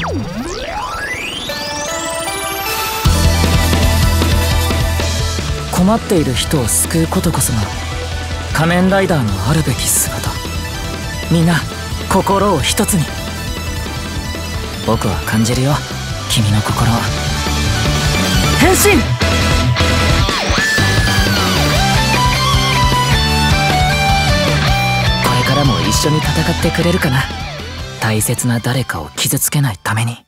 困っている人を救うことこそが仮面ライダーのあるべき姿。みんな心を一つに。僕は感じるよ、君の心を。変身！これからも一緒に戦ってくれるかな。大切な誰かを傷つけないために。